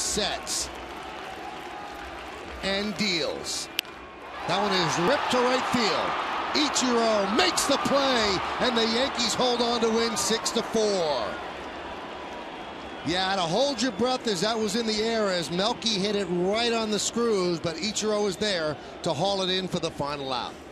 sets and deals. That one is ripped to right field. Ichiro makes the play, and the Yankees hold on to win 6-4. Yeah, to hold your breath as that was in the air as Melky hit it right on the screws, but Ichiro was there to haul it in for the final out.